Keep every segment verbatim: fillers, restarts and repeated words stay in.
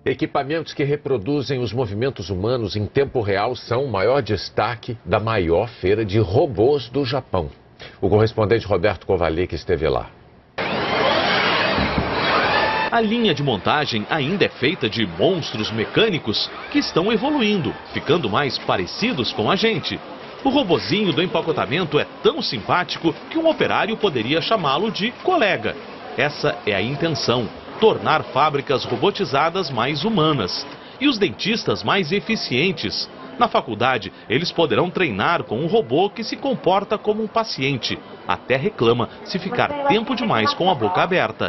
Equipamentos que reproduzem os movimentos humanos em tempo real são o maior destaque da maior feira de robôs do Japão. O correspondente Roberto Kovalik esteve lá. A linha de montagem ainda é feita de monstros mecânicos que estão evoluindo, ficando mais parecidos com a gente. O robozinho do empacotamento é tão simpático que um operário poderia chamá-lo de colega. Essa é a intenção: tornar fábricas robotizadas mais humanas e os dentistas mais eficientes. Na faculdade, eles poderão treinar com um robô que se comporta como um paciente. Até reclama se ficar tempo demais com a boca aberta.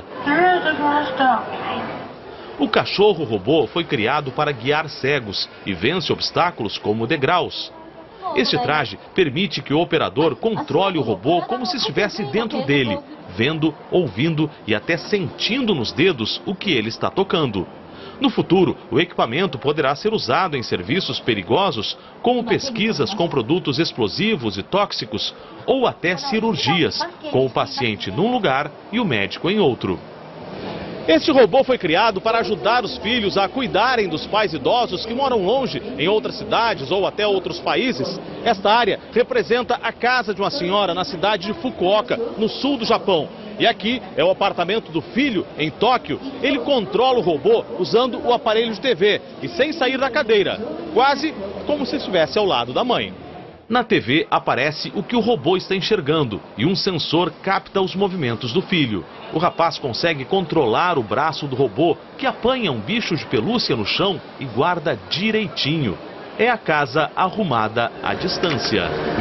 O cachorro robô foi criado para guiar cegos e vence obstáculos como degraus. Este traje permite que o operador controle o robô como se estivesse dentro dele, vendo, ouvindo e até sentindo nos dedos o que ele está tocando. No futuro, o equipamento poderá ser usado em serviços perigosos, como pesquisas com produtos explosivos e tóxicos, ou até cirurgias, com o paciente num lugar e o médico em outro. Este robô foi criado para ajudar os filhos a cuidarem dos pais idosos que moram longe, em outras cidades ou até outros países. Esta área representa a casa de uma senhora na cidade de Fukuoka, no sul do Japão. E aqui é o apartamento do filho, em Tóquio. Ele controla o robô usando o aparelho de T V e sem sair da cadeira, quase como se estivesse ao lado da mãe. Na T V aparece o que o robô está enxergando e um sensor capta os movimentos do filho. O rapaz consegue controlar o braço do robô, que apanha um bicho de pelúcia no chão e guarda direitinho. É a casa arrumada à distância.